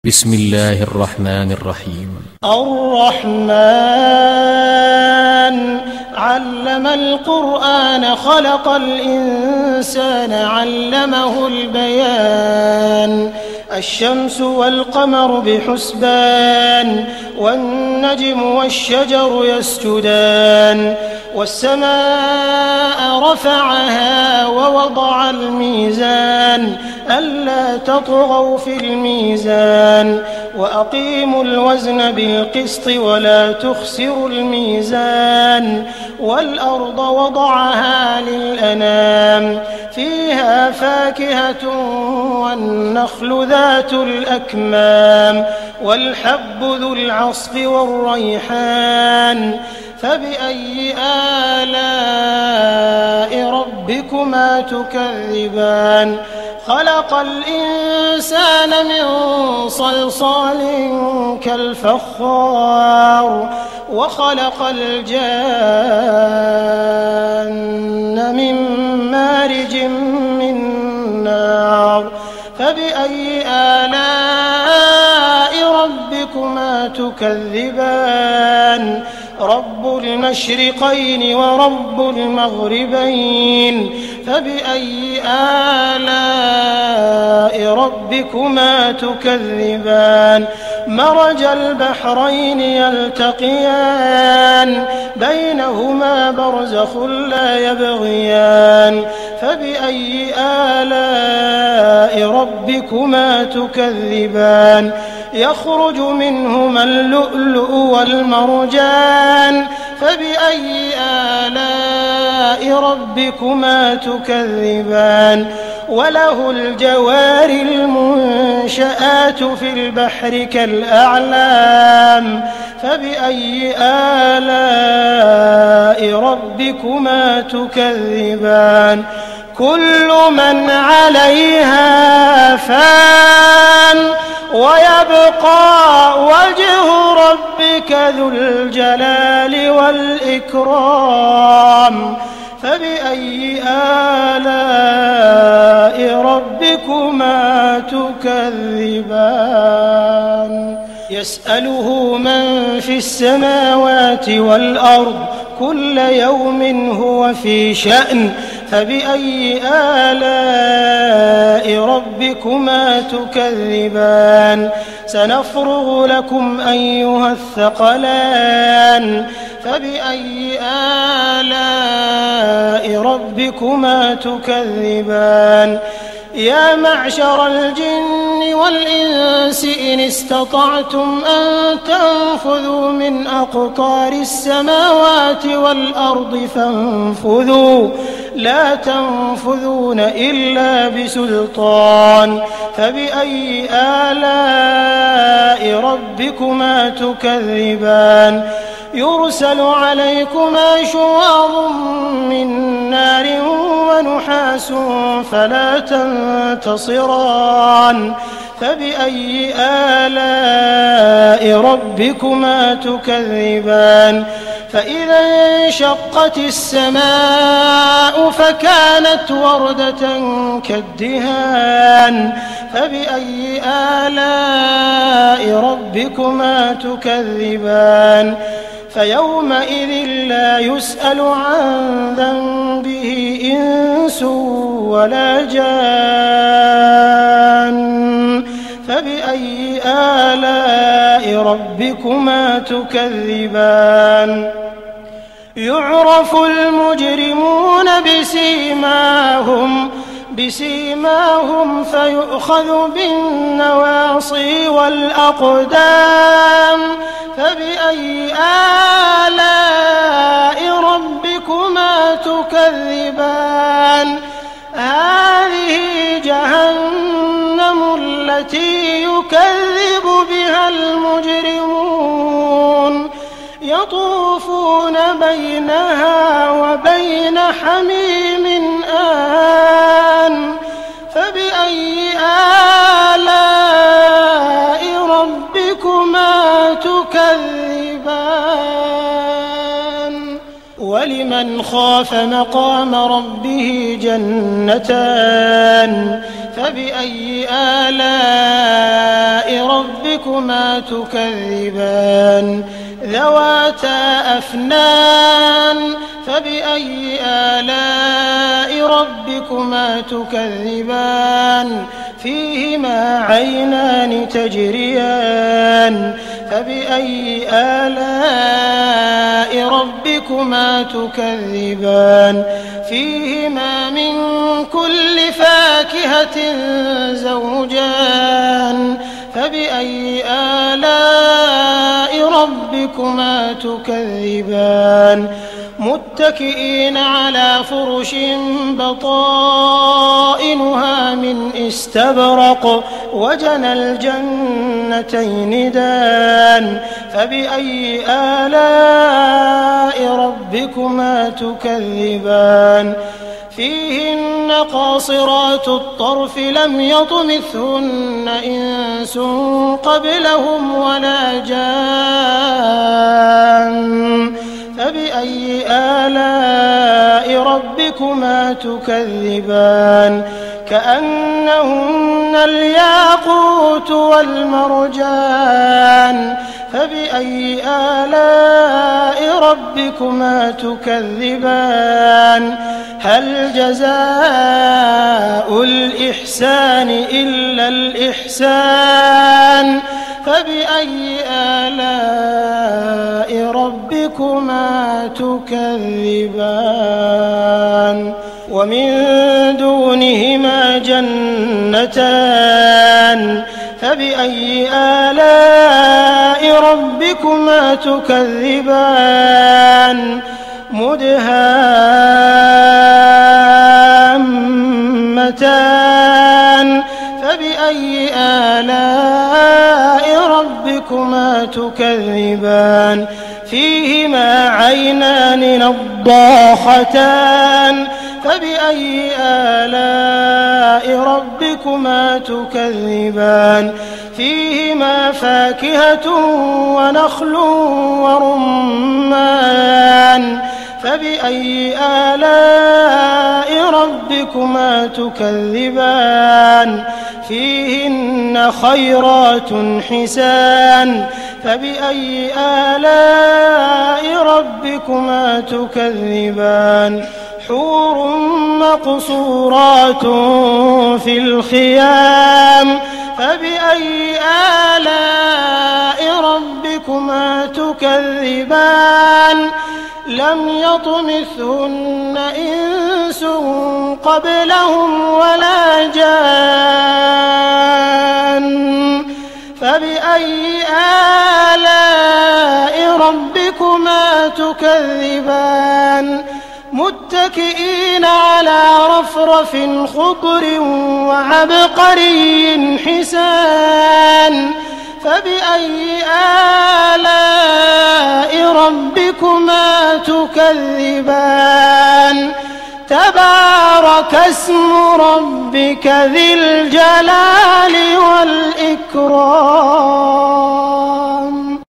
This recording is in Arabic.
بسم الله الرحمن الرحيم. الرحمن علم القرآن خلق الإنسان علمه البيان. الشمس والقمر بحسبان والنجم والشجر يسجدان والسماء رفعها ووضع الميزان ألا تطغوا في الميزان وأقيموا الوزن بالقسط ولا تخسروا الميزان والأرض وضعها للأنام فيها فاكهة والنخل ذات الأكمام والحب ذو العصف والريحان فبأي آلاء ربكما تكذبان. خلق الإنسان من صلصال كالفخار وخلق الجان من مارج من نار فبأي آلاء ربكما تكذبان. رب المشرقين ورب المغربين فبأي آلاء ربكما تكذبان. مرج البحرين يلتقيان بينهما برزخ لا يبغيان فبأي آلاء ربكما تكذبان. يخرج منهما اللؤلؤ والمرجان فبأي آلاء ربكما تكذبان. وله الجوار المنشآت في البحر كالأعلام فبأي آلاء ربكما تكذبان. كل من عليها فان ويبقى وجه ربك ذو الجلال والإكرام فبأي آلاء ربكما تكذبان. يسأله من في السماوات والأرض كل يوم هو في شأن فبأي آلاء ربكما تكذبان. سنفرغ لكم أيها الثقلان فبأي آلاء ربكما تكذبان. يا معشر الجن والإنس إن استطعتم أن تنفذوا من أقطار السماوات والأرض فانفذوا لا تنفذون إلا بسلطان فبأي آلاء ربكما تكذبان. يرسل عليكما شواظ من نار ونحاس فلا تنتصران فبأي آلاء ربكما تكذبان. فإذا انشقت السماء فكانت وردة كالدهان فبأي آلاء ربكما تكذبان. فيومئذ لا يسأل عن ذنبه إنس ولا جان فبأي آلاء ربكما تكذبان. يعرف المجرمون بسيماهم فيؤخذ بالنواصي والأقدام فبأي آلاء ربكما تكذبان. هذه جهنم التي يكذب بها المجرمون يطوفون بينها وبين حميم آن فبأي آلاء ربكما تكذبان. ولمن خاف مقام ربه جنتان فبأي آلاء ربكما ربكما تكذبان ذواتا أفنان فبأي آلاء ربكما تكذبان فيهما عينان تجريان فبأي آلاء ربكما تكذبان فيهما من كل فاكهة زوجان فبأي آلاء ربكما تكذبان متكئين على فرش بطائنها من استبرق وجنى الجنتين دان فبأي آلاء ربكما تكذبان فيهن قاصرات الطرف لم يطمثهن إنس قبلهم ولا جان فبأي آلاء ربكما تكذبان كأنهن الياقوت والمرجان فبأي آلاء ربكما تكذبان هل جزاء الإحسان إلا الإحسان فبأي آلاء ربكما تكذبان ومن دونهما جنتان فبأي آلاء ربكما تكذبان مدهامتان فبأي آلاء ربكما تكذبان فيهما عينان نضاختان فبأي آلاء ربكما تكذبان فيهما فاكهة ونخل ورمان فبأي آلاء ربكما تكذبان فيهن خيرات حسان فبأي آلاء ربكما تكذبان حور مقصورات في الخيام فبأي آلاء ربكما تكذبان لم يطمثهن إنس قبلهم ولا جان فبأي آلاء ربكما تكذبان متكئين على رفرف خضر وعبقري حسان فبأي آلاء ربكما تكذبان تبارك اسم ربك ذي الجلال والإكرام